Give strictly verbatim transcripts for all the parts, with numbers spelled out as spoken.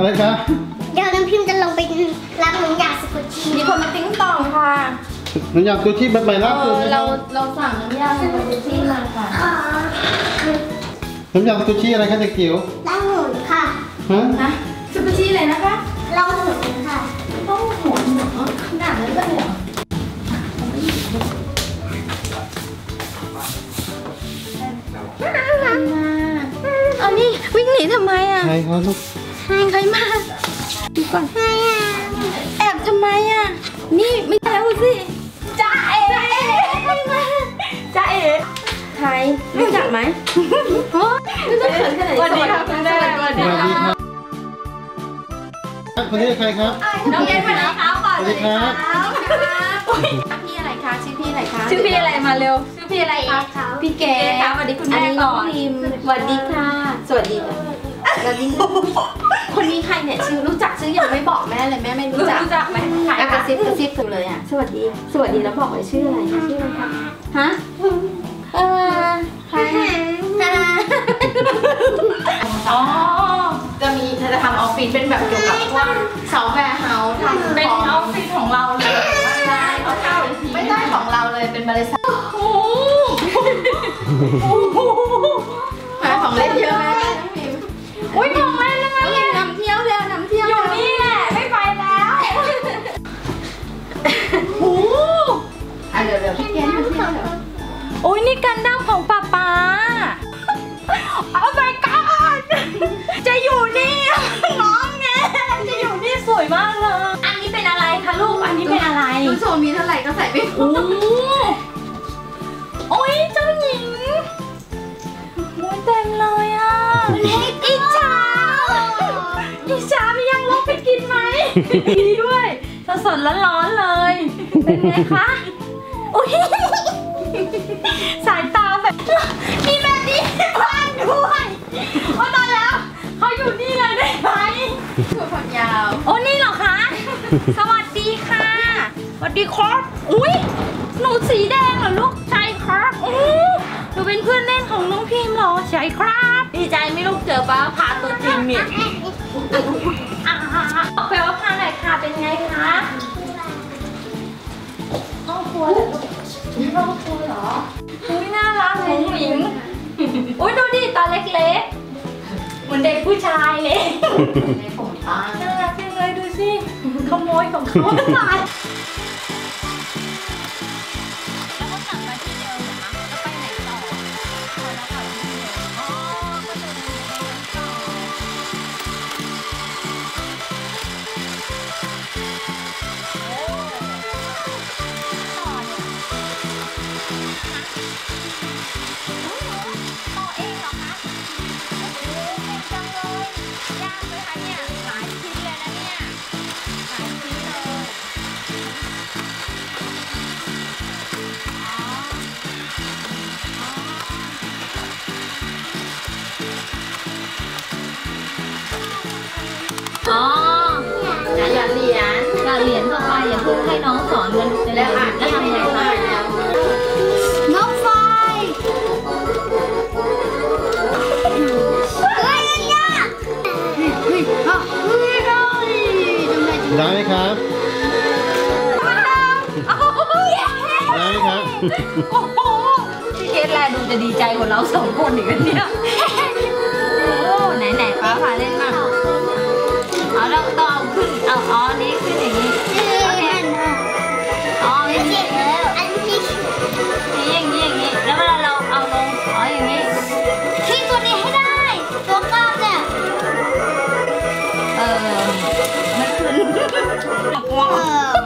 อะไรคะเดี๋ยวน้ำพิมพ์จะลงไปรับน้ำยาสกุชชี่มีคนมาติ้งต่องค่ะน้ำยาสกุชชี่แบบใหม่ล่าสุดเราเราสั่งน้ำยาสกุชชี่มาค่ะน้ำยาสกุชชี่อะไรคะเด็กจิ๋วล่างหุ่นค่ะฮะนะสกุชชี่อะไรนะคะล่างหุ่นค่ะต้องหุ่นเหรอขนาดนั้นเลยเหรอเอานี่วิ่งหนีทำไมอ่ะใครเขาลูกใครมาดูก่อนใครอ่ะแอบทำไมอ่ะนี่ไม่แล้วสิจ้าเอ๋ใครมาจ้าเอ๋ใครรู้จักไหมโอ้ไม่ต้องเขินขนาดนี้สวัสดีค่ะคุณแม่สวัสดีค่ะคนนี้ใครครับน้องเย็นมาแล้วครับก่อนเลยครับพี่อะไรคะชื่อพี่อะไรคะชื่อพี่อะไรมาเร็วชื่อพี่อะไรคะพี่เก๋ค่ะสวัสดีคุณแม่ก่อนสวัสดีค่ะสวัสดีสวัสดีคนนี้ใครเนี่ยชื่อรู้จักชื่อยังไม่บอกแม่เลยแม่ไม่รู้จักรู้จักไหมใครกระซิบกระซิบถูกเลยอ่ะสวัสดีสวัสดีแล้วบอกเลยชื่ออะไรชื่ออะไรคะฮะเออใครอ๋อจะมีจะทำออฟฟิศเป็นแบบเกี่ยวกับพวกซอฟต์แวร์เฮาส์ทำเป็นออฟฟิศของเราเลยใช่เขาเช่าไม่ได้ของเราเลยเป็นบริษัทโอ้โหของเล่นเยอะไหมอุ้ยของเล่นนะคะเนี่ยนำเที่ยวเร็วนำเที่ยวอยู่นี่แหละไม่ไปแล้วโอ้โหอ่ะเดี๋ยวเดี๋ยวพี่แกนมาเที่ยวโอ้ยนี่กันดั้มของป๊าป๊าโอ้ my god จะอยู่นี่น้องไงจะอยู่นี่สวยมากเลยอันนี้เป็นอะไรคะลูกอันนี้เป็นอะไรดูโชว์มีเท่าไหร่ก็ใส่ไปโอ้โอ้ยเจ้าหญิงโอ้ยเต็มเลยอ่ะอิจฉาอิจฉามียังลบไปกินไหมดีด้วยสดๆร้อนๆเลยเป็นไงคะโอ้ยสายตาแบบมีแบบนี้บ้านด้วยโอ้ตายแล้วเขาอยู่นี่เลยได้ไหมหัวฝักยาวโอ้นี่เหรอคะสวัสดีค่ะสวัสดีครับอุ้ยหนูสีแดงเหรอลูกใช่ครับโอ้หนูเป็นเพื่อนเล่นของน้องพิมพ์เหรอใช่ครับดีใจไม่ลูกเจอป้าพาตัวจริงเนี่ยบอกไปว่าพาไหนค่ะเป็นไงคะห้องครัวเหรอลูกห้องครัวเหรออุ้ยน่ารักหงหมิงอุ้ยดูดิตาเล็กๆเหมือนเด็กผู้ชายเลยในผมตาน่ารักจังเลยดูสิขโมยของเขาตายแล้วก็กลับมาที่เดิมนะจะไปไหนต่อพอแล้วค่ะที่เดิมอ๋อก็จะมีในนั้นต่ออ๋ออย่าเหรียญอย่าเหรียญเข้าไปอย่าเพิ่งให้น้องสอนกันแล้วอ่านแล้วทำยังไงคะนกไฟเฮ้ยยากเฮ้ยเฮ้ยได้ไหมครับได้ไหมครับโอ้โหพี่เกดแลดูจะดีใจกว่าเราสองคนอีกเนี่ยโอ้ไหนไหนป้าพาเล่นมากเอาเราต้องเอาขึ้นเอาอ๋อนี้ขึ้นอย่างนี้โอเคอ๋อไม่เจ็บแล้วอันนี้นี่อย่างนี้อย่างนี้แล้วเวลาเราเอาลงอ๋ออย่างนี้ที่ตัวนี้ให้ได้ตัวก้าวเนี่ยเออมันขึ้นว้าว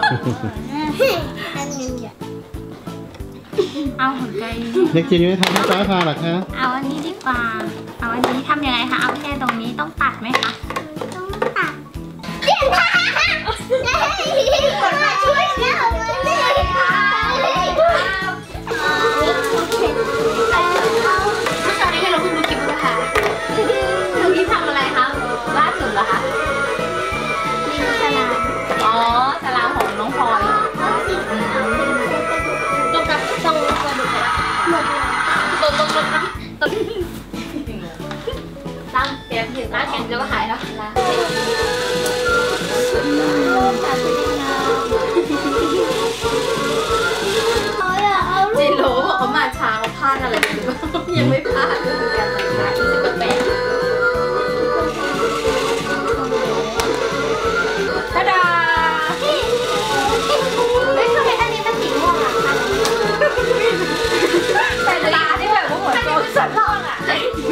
อันนี้เอาหัวใจเด็กจิ๋วไม่ทำให้ป้าพาหรอคะเอาอันนี้ดีกว่าเอาอันนี้ทำยังไงคะเอาแค่ตรงนี้ต้องตัดไหมคะต้องตัดเก่งมากคนมาช่วยแล้วเลยค่ะเมื่อเช้านี้เราเพิ่งดูคลิปนะคะเมื่อกี้ทำอะไรคะล่าสุดเหรอคะมีสลามอ๋อสลามของน้องพลอยตรงกับตรงกระดูกตรงตรงตรงนะตรงตั้งเปลี่ยนถึงร้านแข่งจะก็หายแล้วมาช้าเขาพลาดอะไรกันหรือเปล่ายังไม่พลาดเลยการแต่งหน้าอีสิบแปดตาดาเฮ้ยทำไมอันนี้มันสีม่วงอ่ะแต่ตาที่แบบว่าหัวโตสันล่องอ่ะ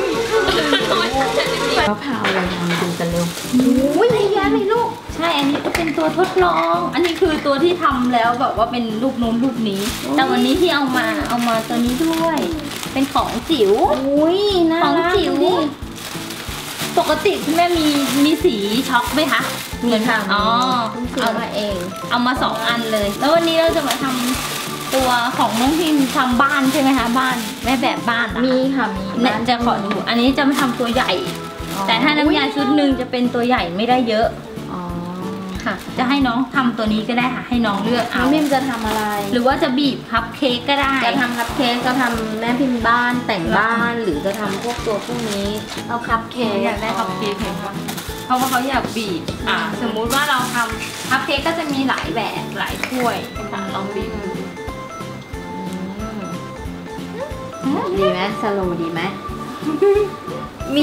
มะพร้าวเรามาดูกันเร็วอุ้ยเยอะแยะเลยลูกใช่ อันนี้ก็เป็นตัวทดลอง อันนี้คือตัวที่ทำแล้วแบบว่าเป็นรูปนู้นรูปนี้ แต่วันนี้ที่เอามาเอามาตัวนี้ด้วย เป็นของจิ๋วอุ้ยน่าของรักจิ๋ว ปกติคุณแม่มีมีสีช็อกไหมคะมีค่ะอ๋อเอาเอามาเองเอามาสองอันเลย แล้ววันนี้เราจะมาทำตัวของน้องพิมทำบ้านใช่ไหมคะ บ้านแม่แบบบ้านนะคะมีค่ะมีเนี่ยจะขอดู อันนี้จะมาทำตัวใหญ่ แต่ถ้าน้ำยาชุดหนึ่งจะเป็นตัวใหญ่ไม่ได้เยอะอ๋อค่ะ จะให้น้องทำตัวนี้ก็ได้ค่ะ ให้น้องเลือกน้เอาองพิมจะทำอะไรหรือว่าจะบีบคัพเค้กก็ได้จะทำคัพเค้กก็ทำแม่พิมพ์บ้านแต่งบ้านหรือจะทำพวกตัวพวกนี้เอาคัพเค้กอยากได้คัพเค้กเห็นปะเพราะว่าเขาอยากบีบ อ่า สมมุติว่าเราทำคัพเค้กก็จะมีหลายแบบหลายถ้วยค่ะลองบีบดูดีไหมสโลว์ดีไหมมี